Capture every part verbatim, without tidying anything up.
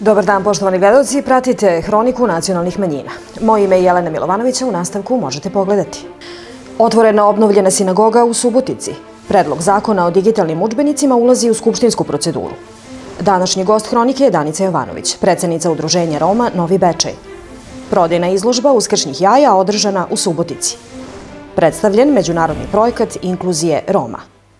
Dobar dan, poštovani gledalci, pratite Hroniku nacionalnih manjina. Moje ime je Jelena Milovanovića, u nastavku možete pogledati. Otvorena obnovljena sinagoga u Subotici. Predlog zakona o digitalnim udžbenicima ulazi u skupštinsku proceduru. Današnji gost Hronike je Danica Jovanović, predsednica Udruženja Roma Novi Bečej. Prodajna izložba uskršnjih jaja održana u Subotici. Predstavljen međunarodni projekat inkluzije Roma.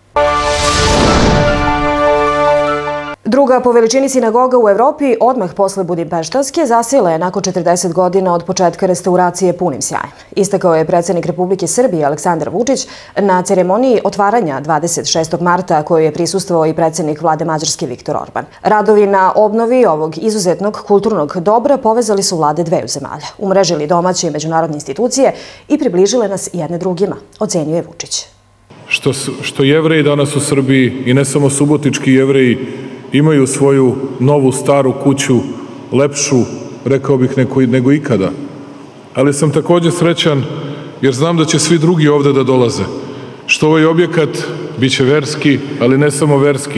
Druga po veličini sinagoga u Evropi, odmah posle Budimpeštanske, zasjela je nakon četrdeset godina od početka restauracije punim sjajem. Istakao je predsednik Republike Srbije Aleksandar Vučić na ceremoniji otvaranja dvadeset šestog marta kojoj je prisustvovao i predsednik vlade Mađarske Viktor Orban. Radovi na obnovi ovog izuzetnog kulturnog dobra povezali su vlade dveju zemalja, umrežili domaće i međunarodne institucije i približile nas jedne drugima, ocenio je Vučić. Što, što Jevreji danas u Srbiji, i ne samo subotički Jevreji, imaju svoju novu staru kuću, lepšu, rekao bih, nego, nego ikada. Ali sam također srećan jer znam da će svi drugi ovde da dolaze. Što ovaj objekat biće verski, ali ne samo verski.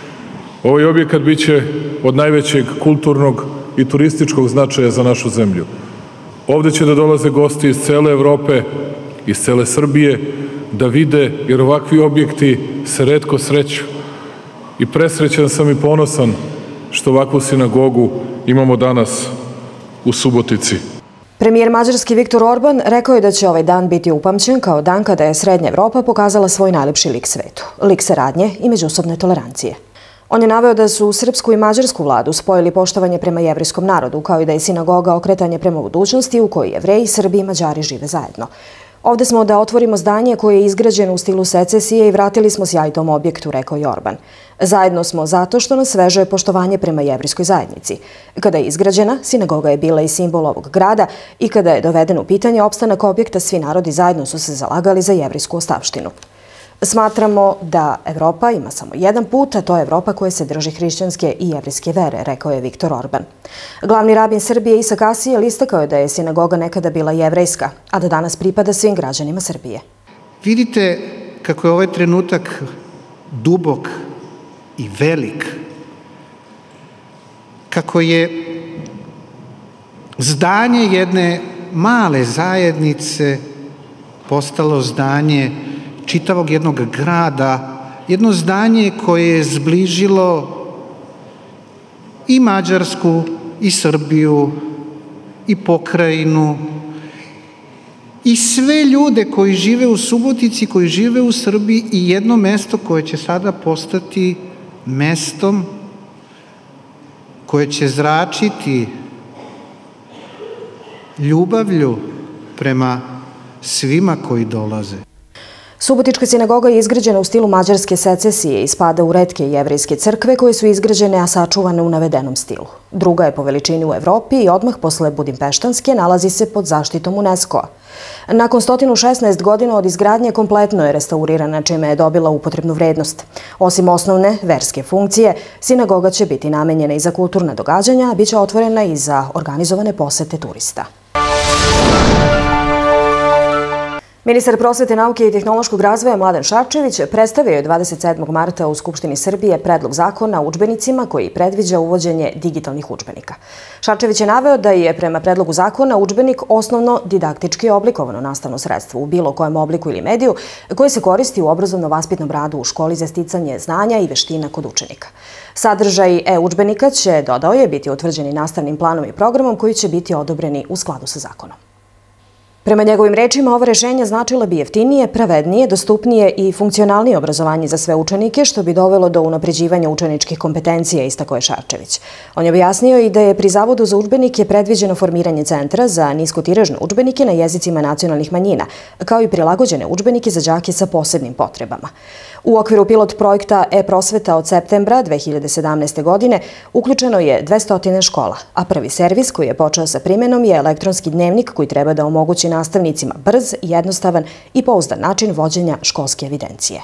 Ovaj objekat biće od najvećeg kulturnog i turističkog značaja za našu zemlju. Ovde će da dolaze gosti iz cele Evrope, iz cele Srbije, da vide, jer ovakvi objekti se retko sreću. I presrećan sam i ponosan što ovakvu sinagogu imamo danas u Subotici. Premijer Mađarski Viktor Orban rekao je da će ovaj dan biti upamćen kao dan kada je Srednja Evropa pokazala svoj najlepši lik svetu, lik saradnje i međusobne tolerancije. On je naveo da su srpsku i mađarsku vladu spojili poštovanje prema jevrijskom narodu, kao i da je sinagoga okretanje prema budućnosti u kojoj Jevreji, Srbi i Mađari žive zajedno. Ovde smo da otvorimo zdanje koje je izgrađeno u stilu secesije i vratili smo sjaj tom objektu, rekao je Orban. Zajedno smo zato što nas veže poštovanje prema jevrijskoj zajednici. Kada je izgrađena, sinagoga je bila i simbol ovog grada i kada je doveden u pitanje opstanak objekta, svi narodi zajedno su se zalagali za jevrijsku ostavštinu. Smatramo da Evropa ima samo jedan put, a to je Evropa koja se drži hrišćanske i jevrijske vere, rekao je Viktor Orban. Glavni rabin Srbije Isak Asijel istakao je da je sinagoga nekada bila jevrejska, a da danas pripada svim građanima Srbije. Vidite kako je ovaj trenutak dubok i velik, kako je zdanje jedne male zajednice postalo zdanje čitavog jednog grada, jedno zdanje koje je zbližilo i Mađarsku, i Srbiju, i pokrajinu, i sve ljude koji žive u Subotici, koji žive u Srbiji, i jedno mesto koje će sada postati mestom koje će zračiti ljubavlju prema svima koji dolaze. Subotička sinagoga je izgrađena u stilu mađarske secesije i spada u retke jevrejske crkve koje su izgrađene, a sačuvane u navedenom stilu. Druga je po veličini u Evropi i odmah posle Budimpeštanske nalazi se pod zaštitom UNESCO-a. Nakon sto šesnaest godina od izgradnje kompletno je restaurirana, čime je dobila upotrebnu vrednost. Osim osnovne verske funkcije, sinagoga će biti namenjena i za kulturna događanja, a bit će otvorena i za organizovane posete turista. Ministar prosvete, nauke i tehnološkog razvoja Mladen Šarčević predstavio je dvadeset sedmog marta u Skupštini Srbije predlog zakona o udžbenicima koji predviđa uvođenje digitalnih udžbenika. Šarčević je naveo da je prema predlogu zakona udžbenik osnovno didaktički oblikovano nastavno sredstvo u bilo kojem obliku ili mediju koje se koristi u obrazovno-vaspitnom radu u školi za sticanje znanja i veština kod učenika. Sadržaj e-udžbenika će, dodao je, biti utvrđeni nastavnim planom i programom koji će biti odobreni u skladu sa zakonom. Prema njegovim rečima, ova rešenja značila bi jeftinije, pravednije, dostupnije i funkcionalnije obrazovanje za sve učenike, što bi dovelo do unapređivanja učeničkih kompetencija, istakao je Šarčević. On je objasnio i da je pri Zavodu za udžbenike predviđeno formiranje centra za niskotiražne udžbenike na jezicima nacionalnih manjina, kao i prilagođene udžbenike za đake sa posebnim potrebama. U okviru pilot projekta e-prosveta od septembra dve hiljade sedamnaeste. godine uključeno je dvesta škola, a prvi servis koji je počeo sa primenom je elektronski dnevnik koji treba da omogući nastavnicima brz, jednostavan i pouzdan način vođenja školske evidencije.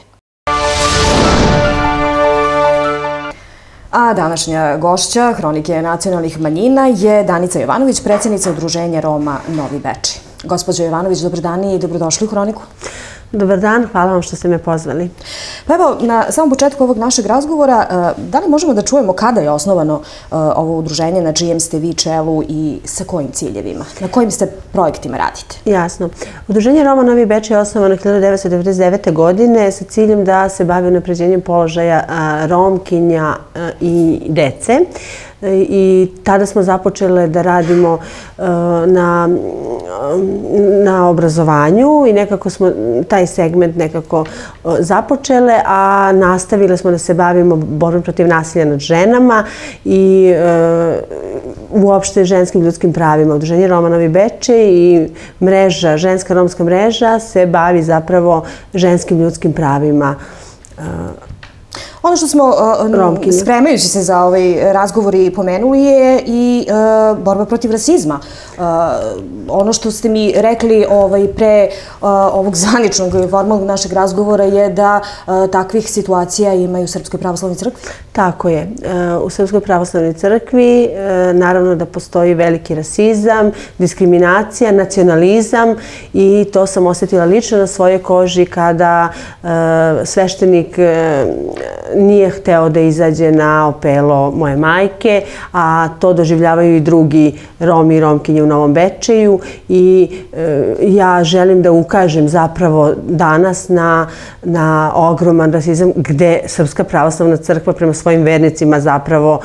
A današnja gošća Hronike nacionalnih manjina je Danica Jovanović, predsednica Udruženja Roma Novi Bečej. Gospođo Jovanović, dobar dan i dobrodošli u Hroniku. Dobar dan, hvala vam što ste me pozvali. Pa evo, na samom početku ovog našeg razgovora, da li možemo da čujemo kada je osnovano ovo udruženje, na čijem ste vi čelu i sa kojim ciljevima? Na kojim ste projektima radite? Jasno. Udruženje Roma Novi Bečej je osnovano hiljadu devetsto devedeset devete. godine sa ciljem da se bavi unapređenjem položaja Romkinja i dece. I tada smo započele da radimo na, na obrazovanju i nekako smo taj segment nekako započele, a nastavile smo da se bavimo borbom protiv nasilja nad ženama i uopšte ženskim ljudskim pravima. Udruženje Roma Novi Bečej i mreža, ženska romska mreža se bavi zapravo ženskim ljudskim pravima. Ono što smo, spremajući se za ovaj razgovor, i pomenuli je i borba protiv rasizma. Ono što ste mi rekli pre ovog zvaničnog i formalnog našeg razgovora je da takvih situacija ima i u Srpskoj pravoslavnoj crkvi. Tako je. U Srpskoj pravoslavnoj crkvi naravno da postoji veliki rasizam, diskriminacija, nacionalizam i to sam osjetila lično na svojoj koži kada sveštenik nije hteo da izađe na opelo moje majke, a to doživljavaju i drugi Romi i Romkinje u Novom Bečeju i ja želim da ukažem zapravo danas na, na ogroman rasizam gde Srpska pravoslavna crkva prema svojim vernicima zapravo,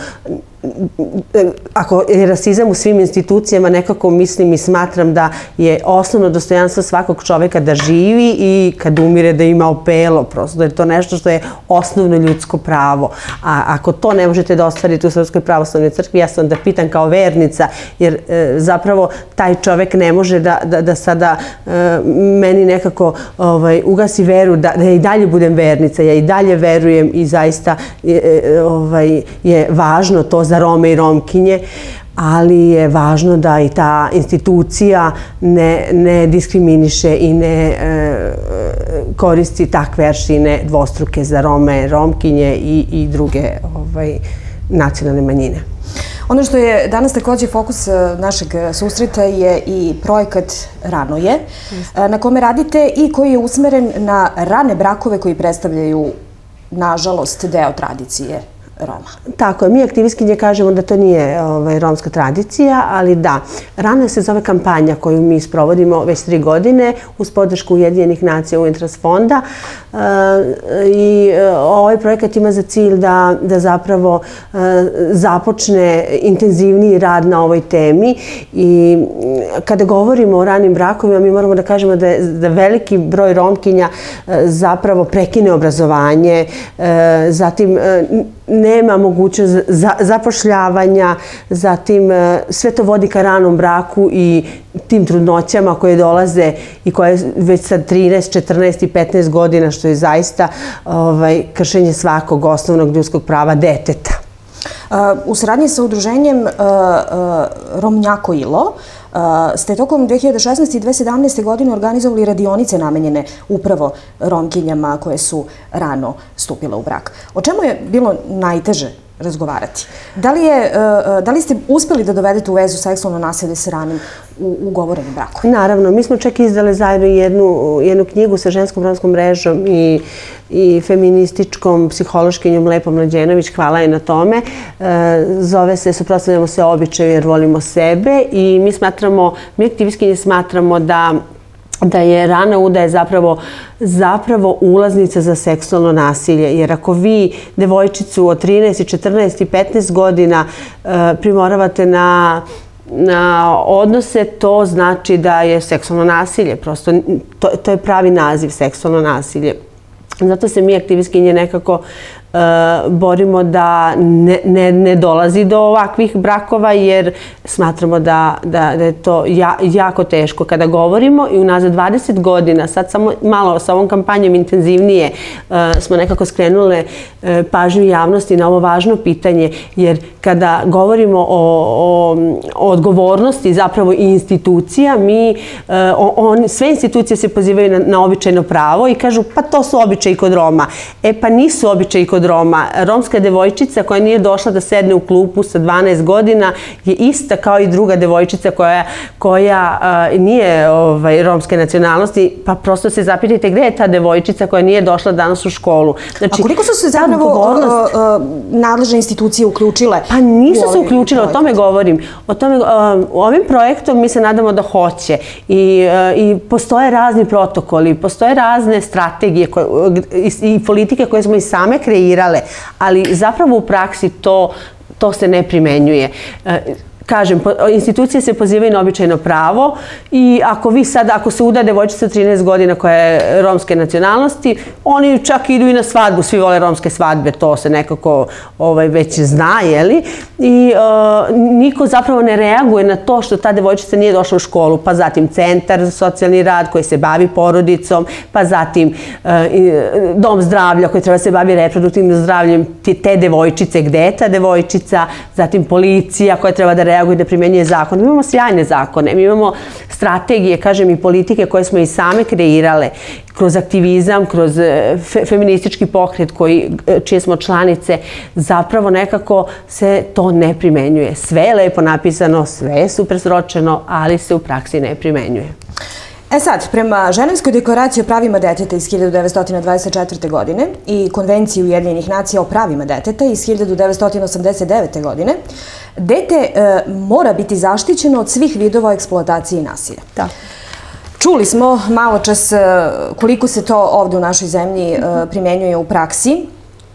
ako je rasizam u svim institucijama, nekako mislim i smatram da je osnovno dostojanstvo svakog čoveka da živi i kad umire da ima opelo, prosto da je to nešto što je osnovno ljudsko pravo. A ako to ne možete da ostvarite u Srpskoj pravoslavnoj crkvi, ja sam da pitam kao vernica, jer zapravo taj čovek ne može da, da, da sada meni nekako ovaj, ugasi veru da, da ja i dalje budem vernica, ja i dalje verujem i zaista ovaj, je važno to za Rome i Romkinje, ali je važno da i ta institucija ne, ne diskriminiše i ne e, koristi takve aršine dvostruke za Rome, Romkinje i, i druge ovaj, nacionalne manjine. Ono što je danas također fokus našeg susreta je i projekat Rano je, na kome radite i koji je usmeren na rane brakove koji predstavljaju, nažalost, deo tradicije Roma. Tako je, mi aktivistkinje kažemo da to nije ovaj, romska tradicija, ali da. Rano se zove kampanja koju mi sprovodimo već tri godine uz podršku Ujedinjenih nacija UNTRAS fonda e, i ovaj projekat ima za cilj da, da zapravo e, započne intenzivniji rad na ovoj temi i kada govorimo o ranim brakovima mi moramo da kažemo da, je, da veliki broj Romkinja e, zapravo prekine obrazovanje, e, zatim e, nema mogućnost zapošljavanja, zatim sve to vodi ka ranom braku i tim trudnoćama koje dolaze i koje već sa trinaest, četrnaest i petnaest godina, što je zaista ovaj, kršenje svakog osnovnog ljudskog prava deteta. U saradnji sa udruženjem Romnjako Ilo ste tokom dve hiljade šesnaeste i dve hiljade sedamnaeste. godine organizovali radionice namenjene upravo Romkinjama koje su rano stupile u brak. O čemu je bilo najteže razgovarati? Da li, je, da li ste uspeli da dovedete u vezu seksualno nasilje sa ranim ugovorenim brakom? Naravno, mi smo čak izdali zajedno jednu, jednu knjigu sa ženskom romskom mrežom i, i feminističkom psihološkinjom Lepom Mlađenović, hvala je na tome. E, zove se Suprotstavljamo se običaju jer volimo sebe i mi smatramo, mi aktivistkinje smatramo da da je rana udaja zapravo, zapravo ulaznica za seksualno nasilje. Jer ako vi devojčicu od trinaest, četrnaest i petnaest godina e, primoravate na na odnose, to znači da je seksualno nasilje. Prosto to, to je pravi naziv, seksualno nasilje. Zato se mi aktivistkinje nekako uh, borimo da ne, ne, ne dolazi do ovakvih brakova jer smatramo da, da, da je to ja, jako teško. Kada govorimo i unazad dvadeset godina, sad samo malo sa ovom kampanjom intenzivnije uh, smo nekako skrenule uh, pažnju javnosti na ovo važno pitanje jer kada govorimo o, o, o odgovornosti zapravo i institucija, mi, uh, on, sve institucije se pozivaju na, na običajno pravo i kažu pa to su običaji kod Roma. E pa nisu običaji kod kod Roma. Romska devojčica koja nije došla da sedne u klupu sa dvanaest godina je ista kao i druga devojčica koja, koja uh, nije ovaj, romske nacionalnosti, pa prosto se zapitajte gde je ta devojčica koja nije došla danas u školu. Znači, a koliko su se zapravo odgovornost... uh, uh, nadležne institucije uključile? Pa nisu se uključile, o tome govorim. O tome, uh, ovim projektom mi se nadamo da hoće i, uh, i postoje razni protokoli, postoje razne strategije koje, i, i politike koje smo i same kreirale, ali zapravo u praksi to, to se ne primenjuje. Uh, Kažem, institucije se pozivaju na običajno pravo i ako vi sad, ako se uda devojčica trinaest godina koja je romske nacionalnosti, oni čak idu i na svadbu, svi vole romske svadbe, to se nekako ovaj, već zna, jeli? I uh, niko zapravo ne reaguje na to što ta devojčica nije došla u školu, pa zatim centar za socijalni rad koji se bavi porodicom, pa zatim uh, dom zdravlja koji treba se bavi reproduktivnim zdravljem te devojčice, gde je ta devojčica, zatim policija koja treba da reaguje da primjenjuje zakon. Mi imamo sjajne zakone, mi imamo strategije, kažem, i politike koje smo i same kreirale kroz aktivizam, kroz fe, feministički pokret koji, čije smo članice, zapravo nekako se to ne primenjuje. Sve je lepo napisano, sve je super sročeno, ali se u praksi ne primenjuje. E sad, prema Ženevskoj deklaraciji o pravima deteta iz hiljadu devetsto dvadeset četvrte. godine i Konvenciji Ujedinjenih nacija o pravima deteta iz hiljadu devetsto osamdeset devete. godine, dete e, mora biti zaštićeno od svih vidova eksploatacije i nasilja. Da. Čuli smo malo čas koliko se to ovdje u našoj zemlji e, primjenjuje u praksi. E,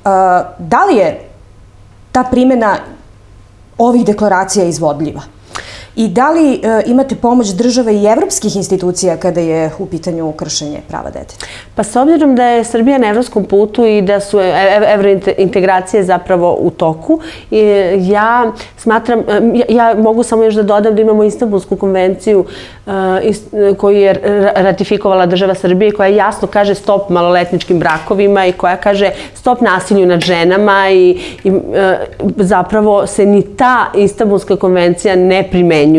da li je ta primjena ovih deklaracija izvodljiva? I da li e, imate pomoć države i evropskih institucija kada je u pitanju kršenje prava deteta? Pa s obzirom da je Srbija na evropskom putu i da su evrointegracije zapravo u toku, ja smatram, ja, ja mogu samo još da dodam da imamo Istanbulsku konvenciju uh, koju je ratifikovala država Srbije, koja jasno kaže stop maloletničkim brakovima i koja kaže stop nasilju nad ženama i, i uh, zapravo se ni ta Istanbulska konvencija ne primenjuje.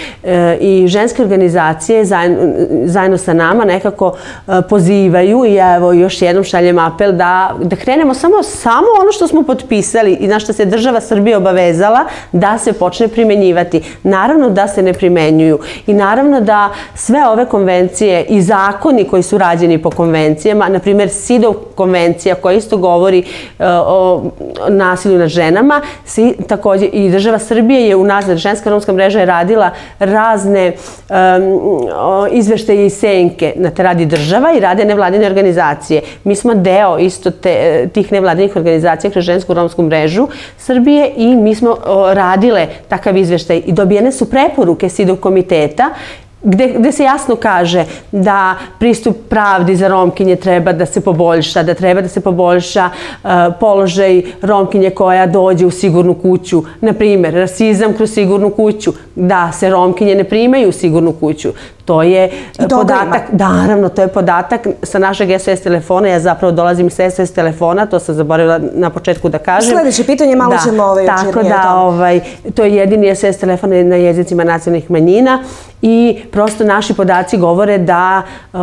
I ženske organizacije zajedno, zajedno sa nama nekako pozivaju i ja evo još jednom šaljem apel da, da krenemo samo, samo ono što smo potpisali i na što se država Srbije obavezala da se počne primenjivati. Naravno da se ne primenjuju i naravno da sve ove konvencije i zakoni koji su rađeni po konvencijama, na primjer SIDOV konvencija koja isto govori o nasilju nad ženama, si, također i država Srbije je unazad, ženska romska mreža je radila razne um, izveštaje i senke na te radi država i rade nevladine organizacije. Mi smo deo isto te, tih nevladinih organizacija kroz žensku romsku mrežu Srbije i mi smo o, radile takav izveštaj i dobijene su preporuke SIDOV komiteta Gde, gde se jasno kaže da pristup pravdi za Romkinje treba da se poboljša, da treba da se poboljša uh, položaj Romkinje koja dođe u sigurnu kuću. Na primjer, rasizam kroz sigurnu kuću, da se Romkinje ne primaju u sigurnu kuću. To je podatak, naravno, to je podatak sa našeg S O S telefona. Ja zapravo dolazim sa S O S telefona, to sam zaboravila na početku da kažem. Sljedeće pitanje, malo da, ćemo ovaj tako da, ovaj, to je jedini S O S telefon na jezicima nacionalnih manjina i prosto naši podaci govore da,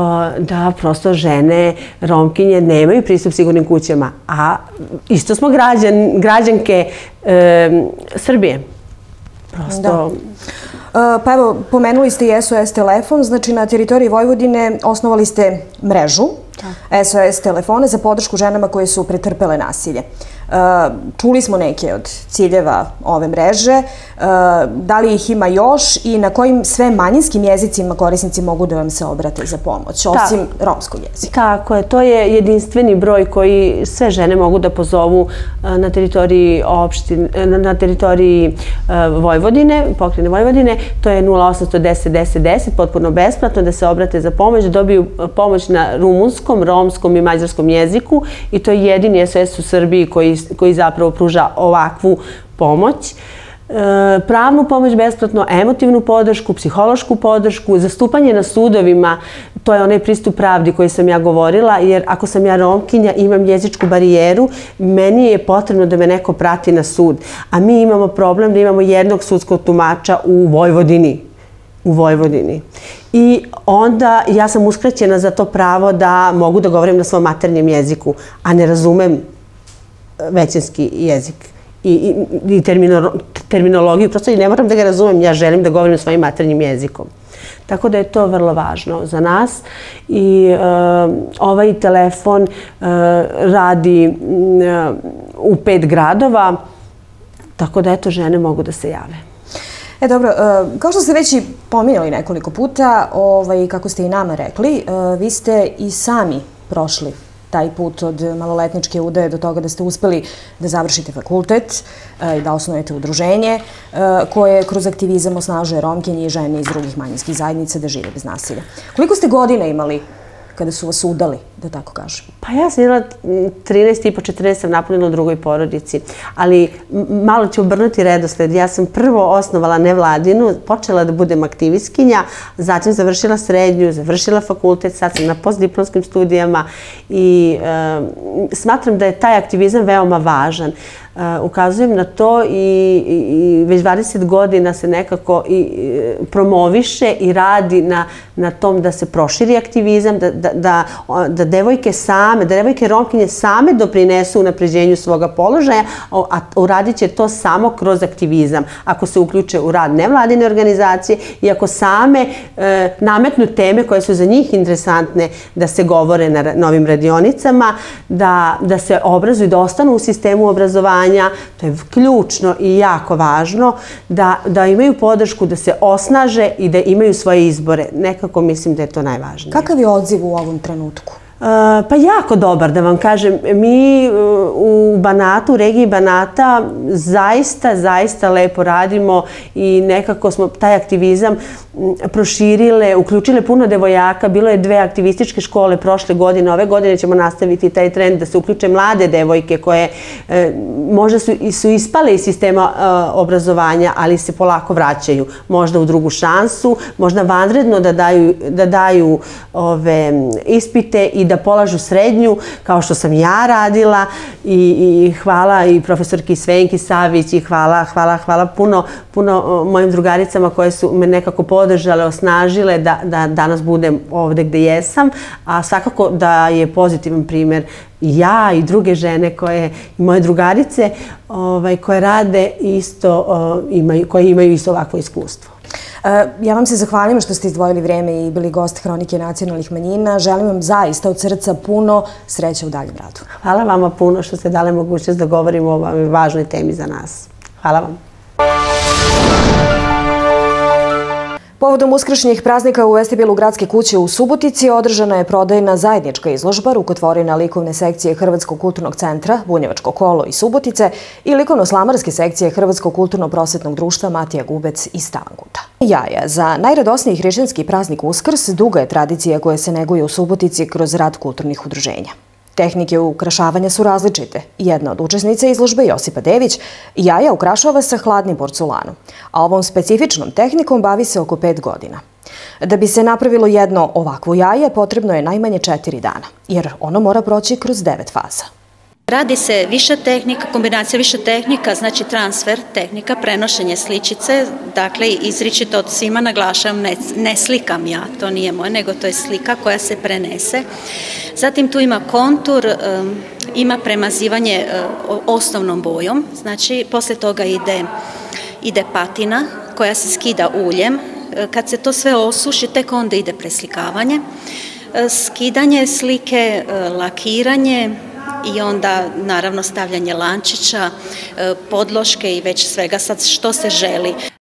da prosto žene, Romkinje nemaju pristup sigurnim kućama, a isto smo građan, građanke e, Srbije. Prosto... Da. Pa evo, pomenuli ste i S O S telefon, znači na teritoriji Vojvodine osnovali ste mrežu S O S telefone za podršku ženama koje su pretrpele nasilje. Čuli smo neke od ciljeva ove mreže. Da li ih ima još i na kojim sve manjinskim jezicima korisnici mogu da vam se obrate za pomoć, osim romskog jezika? Tako je, to je jedinstveni broj koji sve žene mogu da pozovu na teritoriji opštine, na teritoriji Vojvodine, pokrajine Vojvodine. To je nula osam deset deset deset, potpuno besplatno, da se obrate za pomoć, da dobiju pomoć na rumunskom, romskom i mađarskom jeziku i to je jedini S O S u Srbiji koji, koji zapravo pruža ovakvu pomoć. Pravnu pomoć besplatno, emotivnu podršku, psihološku podršku, zastupanje na sudovima, to je onaj pristup pravdi koji sam ja govorila, jer ako sam ja Romkinja, imam jezičku barijeru, meni je potrebno da me neko prati na sud. A mi imamo problem da imamo jednog sudskog tumača u Vojvodini. U Vojvodini. I onda ja sam uskraćena za to pravo da mogu da govorim na svom maternjem jeziku, a ne razumem većinski jezik i, i, i termino, terminologiju. Prosto i ne moram da ga razumem, ja želim da govorim svojim maternjim jezikom. Tako da je to vrlo važno za nas i e, ovaj telefon e, radi e, u pet gradova, tako da eto žene mogu da se jave. E dobro, kao što ste već i pominjali nekoliko puta, ovaj, kako ste i nama rekli, vi ste i sami prošli taj put od maloletničke udaje do toga da ste uspeli da završite fakultet i da osnujete udruženje koje kroz aktivizam osnažuje Romkinje i žene iz drugih manjinskih zajednica da žive bez nasilja. Koliko ste godina imali kada su vas udali, da tako kažem? Pa ja sam imala trinaest i po četrnaest sam napunila u drugoj porodici, ali malo ću obrnuti redosled. Ja sam prvo osnovala nevladinu, počela da budem aktivistkinja, zatim završila srednju, završila fakultet, sad sam na postdiplomskim studijama i e, smatram da je taj aktivizam veoma važan. Uh, ukazujem na to i, i, i već dvadeset godina se nekako i, i promoviše i radi na, na tom da se proširi aktivizam, da, da, da, da devojke same, da devojke Romkinje same doprinesu unapređenju svoga položaja, a uradit će to samo kroz aktivizam. Ako se uključe u rad nevladine organizacije i ako same e, nametnu teme koje su za njih interesantne da se govore na novim radionicama, da, da se obrazuju, da ostanu u sistemu obrazovanja. To je ključno i jako važno da, da imaju podršku, da se osnaže i da imaju svoje izbore. Nekako mislim da je to najvažnije. Kakav je odziv u ovom trenutku? Uh, pa jako dobar, da vam kažem. Mi uh, u Banatu, u regiji Banata, zaista, zaista lepo radimo i nekako smo taj aktivizam proširile, uključile puno devojaka. Bilo je dve aktivističke škole prošle godine. Ove godine ćemo nastaviti taj trend da se uključe mlade devojke koje e, možda su, su ispale iz sistema e, obrazovanja, ali se polako vraćaju. Možda u drugu šansu, možda vanredno da daju, da daju ove ispite i da polažu srednju, kao što sam ja radila. I, i hvala i profesorki Svenki Savić i hvala, hvala, hvala puno, puno mojim drugaricama koje su me nekako podržale, osnažile da, da danas budem ovde gde jesam, a svakako da je pozitivan primjer ja i druge žene koje, i moje drugarice ovaj, koje rade isto, o, imaju, koje imaju isto ovakvo iskustvo. Ja vam se zahvaljujem što ste izdvojili vreme i bili gost Hronike nacionalnih manjina. Želim vam zaista od srca puno sreće u daljem radu. Hvala vama puno što ste dali mogućnost da govorimo o ovoj važnoj temi za nas. Hvala vam. Povodom uskršnjih praznika u vestibilu Gradske kuće u Subotici održana je prodajna zajednička izložba rukotvorina likovne sekcije Hrvatskog kulturnog centra, Bunjevačko kolo i Subotice i likovno-slamarske sekcije Hrvatskog kulturno-prosvetnog društva Matija Gubec iz Stavanguta. Jaja za najradosniji hrišćanski praznik Uskrs duga je tradicija koja se neguje u Subotici kroz rad kulturnih udruženja. Tehnike ukrašavanja su različite. Jedna od učesnica izložbe, Josipa Dević, jaja ukrašava sa hladnim porculanom, a ovom specifičnom tehnikom bavi se oko pet godina. Da bi se napravilo jedno ovakvo jaje, potrebno je najmanje četiri dana, jer ono mora proći kroz devet faza. Radi se više tehnika, kombinacija više tehnika, znači transfer tehnika, prenošenje sličice, dakle izričito od svima naglašavam, ne, ne slikam ja, to nije moje, nego to je slika koja se prenese. Zatim tu ima kontur, um, ima premazivanje uh, osnovnom bojom, znači posle toga ide, ide patina koja se skida uljem, kad se to sve osuši, tek onda ide preslikavanje, skidanje slike, lakiranje, i onda naravno stavljanje lančića, podloške i već svega sad što se želi.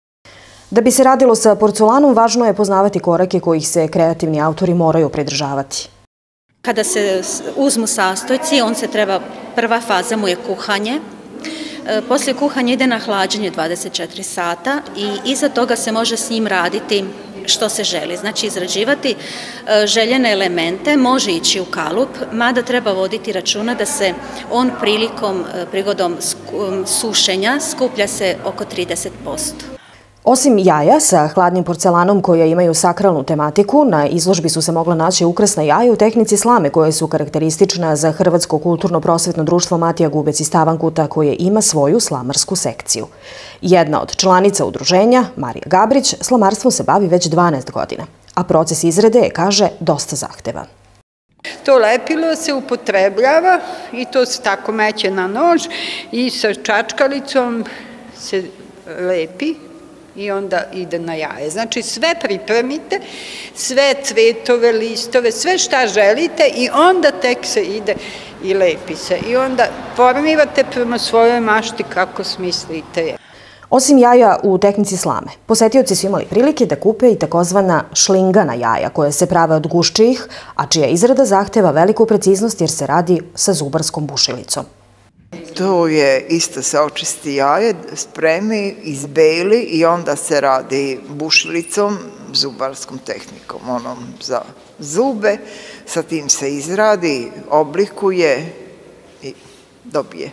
Da bi se radilo sa porculanom, važno je poznavati korake kojih se kreativni autori moraju pridržavati. Kada se uzmu sastojci, on se treba, prva faza mu je kuhanje. Poslije kuhanja ide na hlađenje dvadeset četiri sata i iza toga se može s njim raditi što se želi. Znači izrađivati željene elemente, može ići u kalup, mada treba voditi računa da se on prilikom, prigodom sušenja skuplja se oko trideset posto. Osim jaja sa hladnim porcelanom koje imaju sakralnu tematiku, na izložbi su se mogla naći ukrasna jaja u tehnici slame koje su karakteristična za Hrvatsko kulturno-prosvetno društvo Matija Gubec iz Stavanguta koje ima svoju slamarsku sekciju. Jedna od članica udruženja, Marija Gabrić, slamarstvom se bavi već dvanaest godina, a proces izrade je, kaže, dosta zahtevan. To lepilo se upotrebljava i to se tako meće na nož i sa čačkalicom se lepi i onda ide na jaje. Znači sve pripremite, sve cvetove, listove, sve šta želite i onda tek se ide i lepi se. I onda formirate prema svojoj mašti kako smislite. Osim jaja u tehnici slame, posetioci su imali prilike da kupe i takozvana šlingana jaja koje se prave od guščijih, a čija izrada zahteva veliku preciznost jer se radi sa zubarskom bušilicom. To je isto se očisti jaje, spremi, izbeli i onda se radi bušilicom, zubarskom tehnikom, onom za zube. Sa tim se izradi, oblikuje i dobije.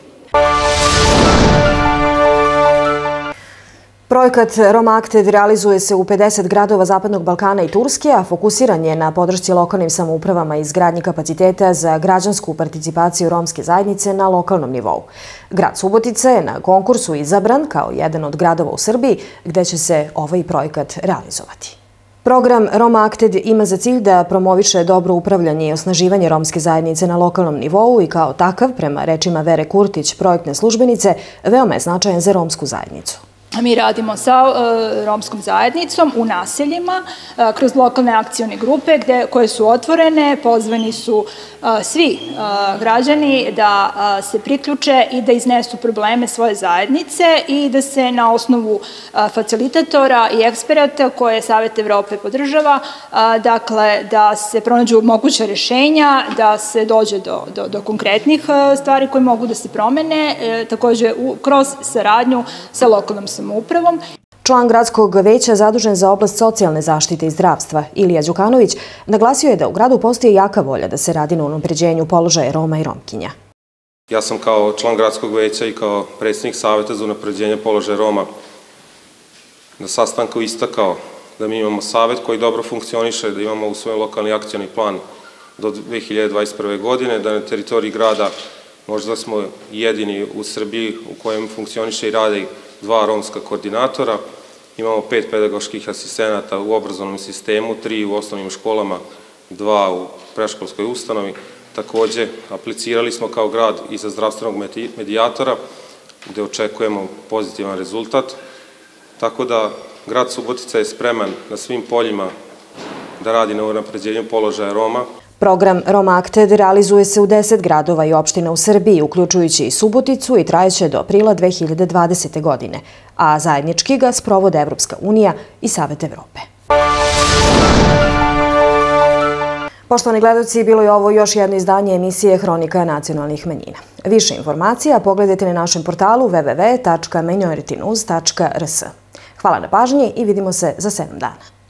Projekat Roma Akted realizuje se u pedeset gradova Zapadnog Balkana i Turske, a fokusiran je na podršci lokalnim samoupravama i izgradnji kapaciteta za građansku participaciju romske zajednice na lokalnom nivou. Grad Subotica je na konkursu izabran kao jedan od gradova u Srbiji gde će se ovaj projekat realizovati. Program Roma Akted ima za cilj da promoviše dobro upravljanje i osnaživanje romske zajednice na lokalnom nivou i kao takav, prema rečima Vere Kurtić, projektne službenice, veoma je značajan za romsku zajednicu. Mi radimo sa romskom zajednicom u naseljima kroz lokalne akcione grupe koje su otvorene. Pozvani su svi građani da se priključe i da iznesu probleme svoje zajednice i da se na osnovu facilitatora i eksperata koje Savet Evrope podržava, dakle da se pronađu moguća rešenja, da se dođe do konkretnih stvari koje mogu da se promene, takođe kroz saradnju sa lokalnom samoupravom. Član gradskog veća zadužen za oblast socijalne zaštite i zdravstva, Ilija Đukanović, naglasio je da u gradu postoji jaka volja da se radi na unapređenju položaja Roma i Romkinja. Ja sam kao član gradskog veća i kao predsjednik Saveta za unapređenje položaja Roma na sastanku istakao da mi imamo savet koji dobro funkcioniše, da imamo u svoj lokalni akcioni plan do dve hiljade dvadeset prve. godine, da na teritoriji grada možda smo jedini u Srbiji u kojem funkcioniše i rade dva romska koordinatora, imamo pet pedagoških asistenata u obrazovnom sistemu, tri u osnovnim školama, dva u predškolskoj ustanovi. Takođe, aplicirali smo kao grad i za zdravstvenog medijatora, gde očekujemo pozitivan rezultat. Tako da, grad Subotica je spreman na svim poljima da radi na unapređenju položaja Roma. Program Roma Akted realizuje se u deset gradova i opština u Srbiji, uključujući i Suboticu, i trajeće do aprila dve hiljade dvadesete. godine, a zajednički ga sprovode Evropska unija i Savet Evrope. Poštovani gledalci, bilo je ovo još jedno izdanje emisije Hronika nacionalnih manjina. Više informacija pogledajte na našem portalu w w w tačka minority news tačka r s. Hvala na pažnji i vidimo se za sedam dana.